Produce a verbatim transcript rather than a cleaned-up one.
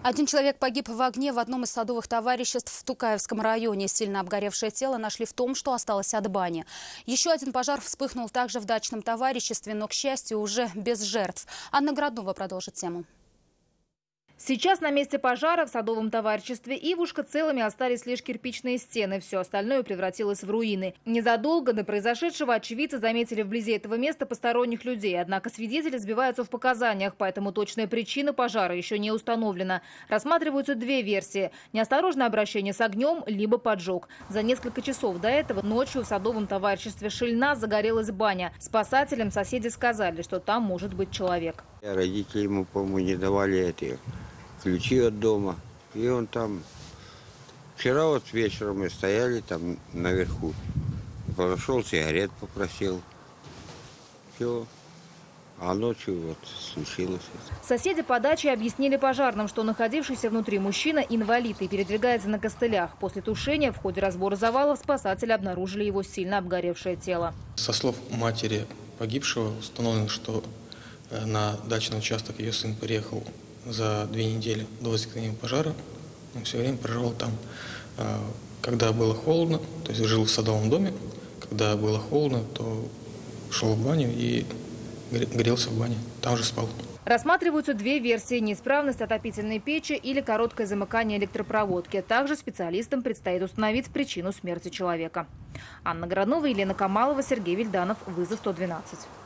Один человек погиб в огне в одном из садовых товариществ в Тукаевском районе. Сильно обгоревшее тело нашли в том, что осталось от бани. Еще один пожар вспыхнул также в дачном товариществе, но, к счастью, уже без жертв. Анна Граднова продолжит тему. Сейчас на месте пожара в садовом товариществе Ивушка целыми остались лишь кирпичные стены. Все остальное превратилось в руины. Незадолго до произошедшего очевидцы заметили вблизи этого места посторонних людей. Однако свидетели сбиваются в показаниях, поэтому точная причина пожара еще не установлена. Рассматриваются две версии. Неосторожное обращение с огнем, либо поджог. За несколько часов до этого ночью в садовом товариществе Шильна загорелась баня. Спасателям соседи сказали, что там может быть человек. Родители ему, по-моему, не давали эти ключи от дома. И он там... Вчера вот вечером мы стояли там наверху. Подошел, сигарет попросил. Все. А ночью вот случилось это. Соседи по даче объяснили пожарным, что находившийся внутри мужчина инвалид и передвигается на костылях. После тушения в ходе разбора завалов спасатели обнаружили его сильно обгоревшее тело. Со слов матери погибшего установлено, что на дачный участок ее сын приехал за две недели до возникновения пожара. Он все время проживал там. Когда было холодно, то есть жил в садовом доме, когда было холодно, то шел в баню и грелся в бане, там же спал. Рассматриваются две версии – неисправность отопительной печи или короткое замыкание электропроводки. Также специалистам предстоит установить причину смерти человека. Анна Граднова, Елена Камалова, Сергей Вильданов. Вызов сто двенадцать.